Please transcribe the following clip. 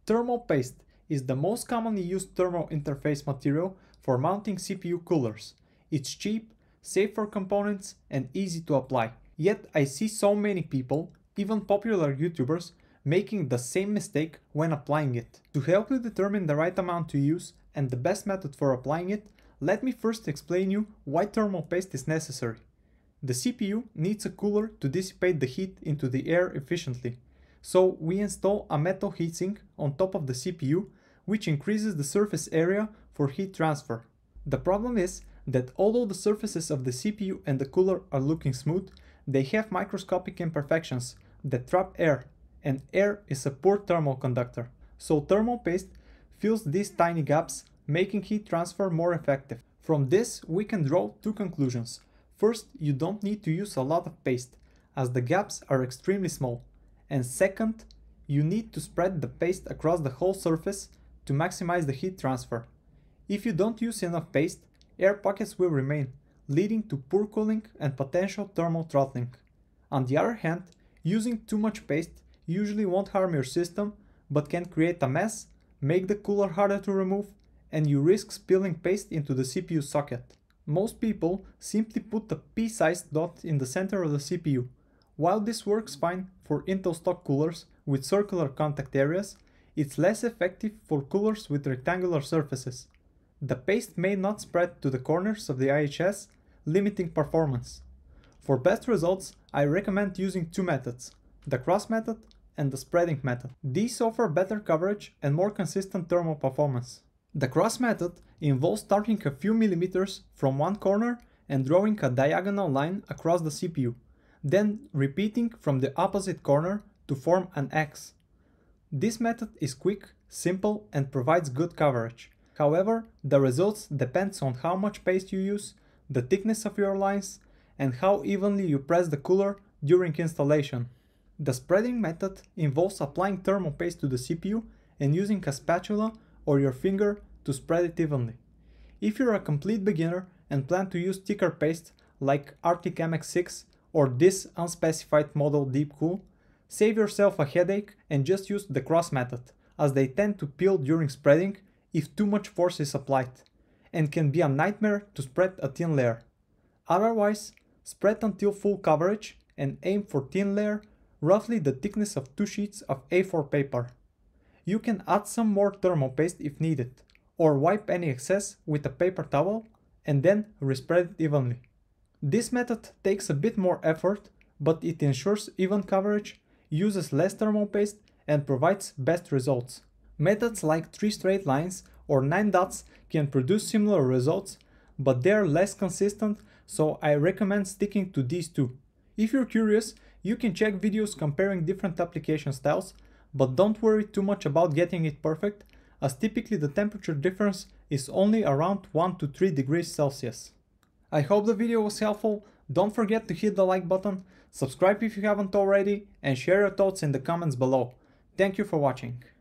Thermal paste is the most commonly used thermal interface material for mounting CPU coolers. It's cheap, safe for components, and easy to apply. Yet I see so many people, even popular YouTubers, making the same mistake when applying it. To help you determine the right amount to use and the best method for applying it, let me first explain you why thermal paste is necessary. The CPU needs a cooler to dissipate the heat into the air efficiently. So we install a metal heatsink on top of the CPU, which increases the surface area for heat transfer. The problem is that although the surfaces of the CPU and the cooler are looking smooth, they have microscopic imperfections that trap air, and air is a poor thermal conductor. So thermal paste fills these tiny gaps, making heat transfer more effective. From this, we can draw two conclusions. First, you don't need to use a lot of paste, as the gaps are extremely small. And second, you need to spread the paste across the whole surface to maximize the heat transfer. If you don't use enough paste, air pockets will remain, leading to poor cooling and potential thermal throttling. On the other hand, using too much paste usually won't harm your system, but can create a mess, make the cooler harder to remove, and you risk spilling paste into the CPU socket. Most people simply put a pea-sized dot in the center of the CPU. While this works fine for Intel stock coolers with circular contact areas, it's less effective for coolers with rectangular surfaces. The paste may not spread to the corners of the IHS, limiting performance. For best results, I recommend using two methods, the cross method and the spreading method. These offer better coverage and more consistent thermal performance. The cross method involves starting a few millimeters from one corner and drawing a diagonal line across the CPU, then repeating from the opposite corner to form an X. This method is quick, simple, and provides good coverage. However, the results depends on how much paste you use, the thickness of your lines, and how evenly you press the cooler during installation. The spreading method involves applying thermal paste to the CPU and using a spatula or your finger to spread it evenly. If you're a complete beginner and plan to use thicker paste like Arctic MX6 or this unspecified model Deep Cool, save yourself a headache and just use the cross method, as they tend to peel during spreading if too much force is applied, and can be a nightmare to spread a thin layer. Otherwise, spread until full coverage and aim for thin layer, roughly the thickness of 2 sheets of A4 paper. You can add some more thermal paste if needed, or wipe any excess with a paper towel and then respread it evenly. This method takes a bit more effort, but it ensures even coverage, uses less thermal paste, and provides best results. Methods like 3 straight lines or 9 dots can produce similar results, but they are less consistent, so I recommend sticking to these two. If you're curious, you can check videos comparing different application styles, but don't worry too much about getting it perfect, as typically the temperature difference is only around 1 to 3 degrees Celsius. I hope the video was helpful. Don't forget to hit the like button, subscribe if you haven't already, and share your thoughts in the comments below. Thank you for watching.